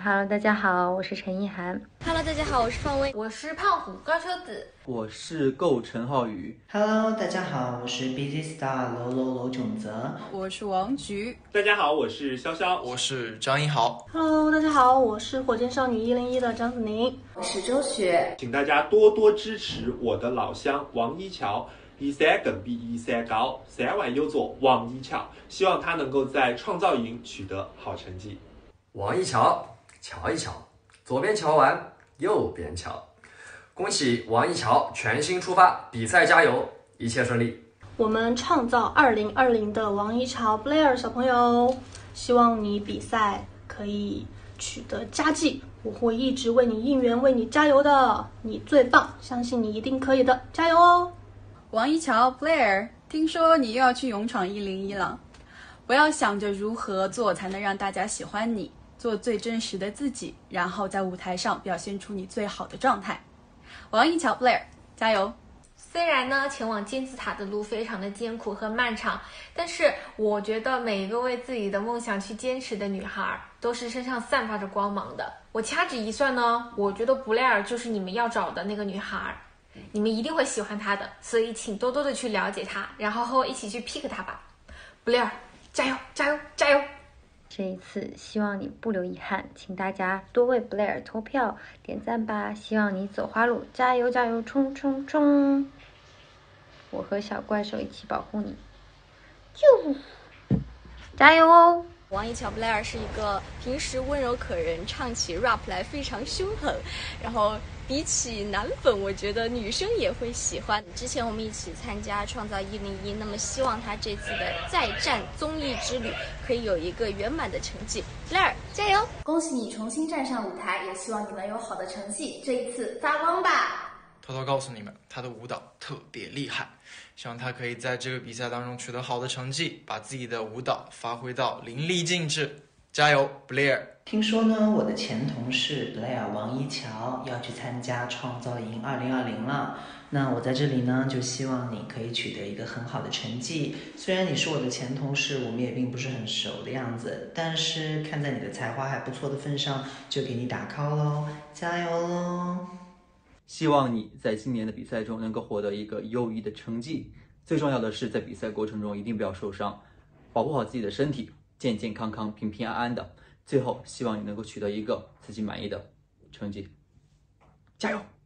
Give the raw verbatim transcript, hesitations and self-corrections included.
Hello，大家好，我是陈意涵。 Hello， 大家好，我是方薇， 我是胖虎高秋子， 我是购陈浩宇。 Hello， 大家好，我是 Busy Star 楼楼楼炯泽， 我是王菊。 大家好，我是潇潇， 我是张一豪。 Hello， 大家好，我是火箭少女一零一的张子宁， 我是周雪。 请大家多多支持我的老乡王一乔。一三更比一三高，三万有作王一乔，希望他能够在创造营取得好成绩。 王一乔，瞧一瞧，左边瞧完，右边瞧。恭喜王一乔全新出发，比赛加油，一切顺利。 我们创造二零二零的王一乔 Blair 小朋友，希望你比赛可以取得佳绩，我会一直为你应援，为你加油的，你最棒，相信你一定可以的，加油哦！ 王一乔 Blair， 听说你又要去勇闯一零一了，不要想着如何做才能让大家喜欢你，做最真实的自己，然后在舞台上表现出你最好的状态。王一乔 Blair， 加油！ 虽然呢，前往金字塔的路非常的艰苦和漫长，但是我觉得每一个为自己的梦想去坚持的女孩，都是身上散发着光芒的。我掐指一算呢，我觉得布莱尔就是你们要找的那个女孩，你们一定会喜欢她的，所以请多多的去了解她，然后和我一起去 pick 她吧。布莱尔，加油，加油，加油！ 这一次希望你不留遗憾，请大家多为 Blair 投票点赞吧，希望你走花路，加油加油，冲冲冲！我和小怪兽一起保护你，就加油哦！ 王一乔 Blair 是一个平时温柔可人，唱起 rap 来非常凶狠，然后比起男粉，我觉得女生也会喜欢。之前我们一起参加创造一零一，那么希望他这次的再战综艺之旅可以有一个圆满的成绩。Blair 加油！ 恭喜你重新站上舞台，也希望你能有好的成绩，这一次发光吧！ 偷偷告诉你们，他的舞蹈特别厉害，希望他可以在这个比赛当中取得好的成绩，把自己的舞蹈发挥到淋漓尽致。加油 Blair！ 听说呢，我的前同事 Blair 王一乔要去参加创造营二零二零了。那我在这里呢，就希望你可以取得一个很好的成绩。虽然你是我的前同事，我们也并不是很熟的样子，但是看在你的才华还不错的份上，就给你打 call 咯，加油咯！ 希望你在今年的比赛中能够获得一个优异的成绩。最重要的是，在比赛过程中一定不要受伤，保护好自己的身体，健健康康、平平安安的。最后，希望你能够取得一个自己满意的成绩。加油！